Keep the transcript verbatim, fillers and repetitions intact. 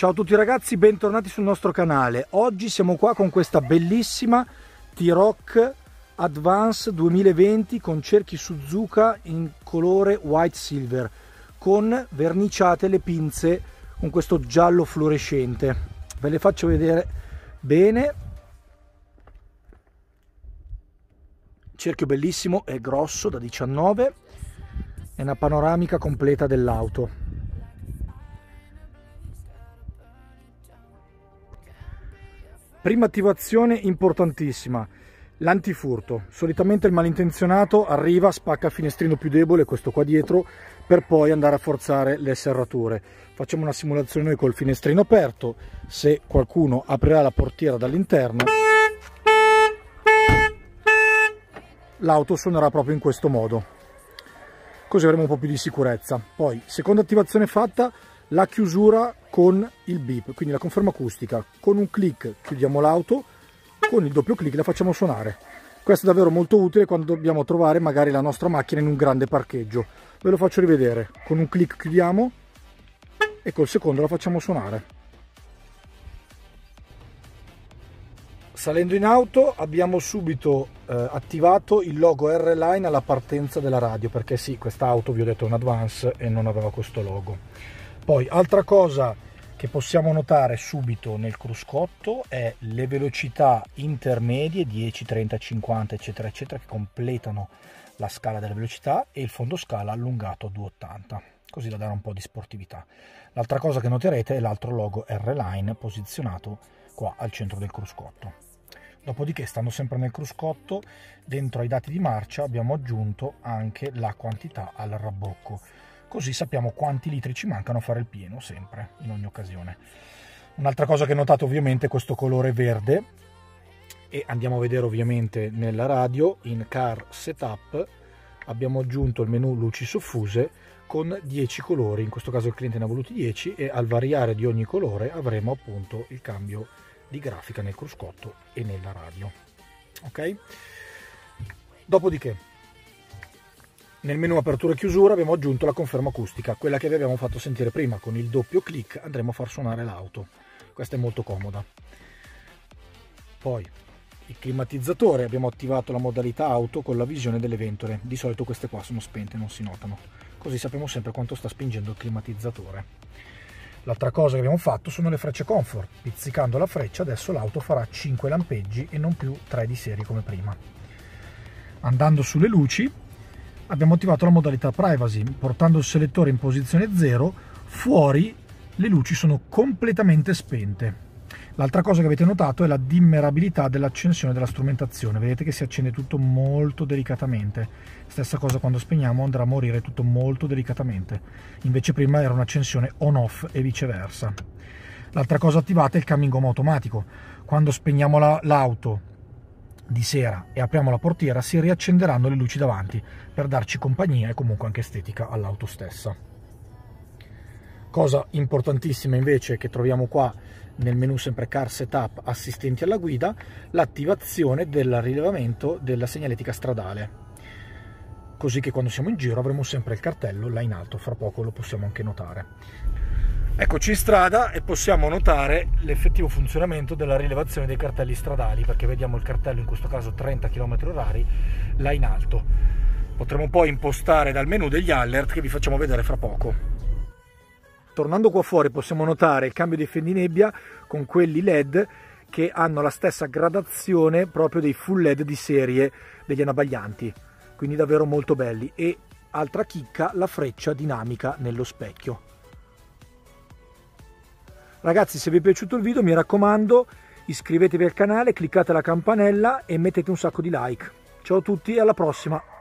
Ciao a tutti ragazzi, bentornati sul nostro canale. Oggi siamo qua con questa bellissima T-Roc Advance duemilaventi con cerchi Suzuka in colore white silver, con verniciate le pinze con questo giallo fluorescente. Ve le faccio vedere bene. Cerchio bellissimo, è grosso, da diciannove, è una panoramica completa dell'auto. Prima attivazione importantissima, l'antifurto. Solitamente il malintenzionato arriva, spacca il finestrino più debole, questo qua dietro, per poi andare a forzare le serrature. Facciamo una simulazione noi col finestrino aperto. Se qualcuno aprirà la portiera dall'interno, l'auto suonerà proprio in questo modo, così avremo un po' più di sicurezza. Poi, seconda attivazione fatta, la chiusura con il beep, quindi la conferma acustica. Con un clic chiudiamo l'auto, con il doppio clic la facciamo suonare. Questo è davvero molto utile quando dobbiamo trovare magari la nostra macchina in un grande parcheggio. Ve lo faccio rivedere. Con un clic chiudiamo e col secondo la facciamo suonare. Salendo in auto abbiamo subito eh, attivato il logo R-Line alla partenza della radio, perché sì, questa auto vi ho detto è un Advance e non aveva questo logo. Poi altra cosa che possiamo notare subito nel cruscotto è le velocità intermedie dieci, trenta, cinquanta eccetera eccetera, che completano la scala delle velocità, e il fondoscala allungato a duecentottanta, così da dare un po' di sportività. L'altra cosa che noterete è l'altro logo R-Line posizionato qua al centro del cruscotto. Dopodiché, stando sempre nel cruscotto, dentro ai dati di marcia abbiamo aggiunto anche la quantità al rabbocco, così sappiamo quanti litri ci mancano a fare il pieno, sempre, in ogni occasione. Un'altra cosa che notate ovviamente è questo colore verde, e andiamo a vedere ovviamente nella radio, in Car Setup, abbiamo aggiunto il menu luci soffuse con dieci colori, in questo caso il cliente ne ha voluti dieci, e al variare di ogni colore avremo appunto il cambio di grafica nel cruscotto e nella radio. Ok? Dopodiché, nel menu apertura e chiusura abbiamo aggiunto la conferma acustica, quella che vi abbiamo fatto sentire prima. Con il doppio clic andremo a far suonare l'auto. Questa è molto comoda. Poi il climatizzatore, abbiamo attivato la modalità auto con la visione delle ventole. Di solito queste qua sono spente, non si notano, così sappiamo sempre quanto sta spingendo il climatizzatore. L'altra cosa che abbiamo fatto sono le frecce comfort. Pizzicando la freccia adesso l'auto farà cinque lampeggi e non più tre di serie come prima. Andando sulle luci abbiamo attivato la modalità privacy, portando il selettore in posizione zero, fuori le luci sono completamente spente. L'altra cosa che avete notato è la dimmerabilità dell'accensione della strumentazione, vedete che si accende tutto molto delicatamente. Stessa cosa quando spegniamo, andrà a morire tutto molto delicatamente, invece prima era un'accensione on-off e viceversa. L'altra cosa attivata è il coming home automatico. Quando spegniamo l'auto la, di sera e apriamo la portiera, si riaccenderanno le luci davanti per darci compagnia e comunque anche estetica all'auto stessa. Cosa importantissima invece che troviamo qua nel menu sempre Car Setup assistenti alla guida, l'attivazione del rilevamento della segnaletica stradale, così che quando siamo in giro avremo sempre il cartello là in alto. Fra poco lo possiamo anche notare. Eccoci in strada e possiamo notare l'effettivo funzionamento della rilevazione dei cartelli stradali, perché vediamo il cartello, in questo caso trenta chilometri orari, là in alto. Potremo poi impostare dal menu degli alert che vi facciamo vedere fra poco. Tornando qua fuori possiamo notare il cambio dei fendinebbia con quelli L E D che hanno la stessa gradazione proprio dei full L E D di serie degli anabaglianti, quindi davvero molto belli. E altra chicca, la freccia dinamica nello specchio. Ragazzi, se vi è piaciuto il video, mi raccomando, iscrivetevi al canale, cliccate la campanella e mettete un sacco di like. Ciao a tutti e alla prossima!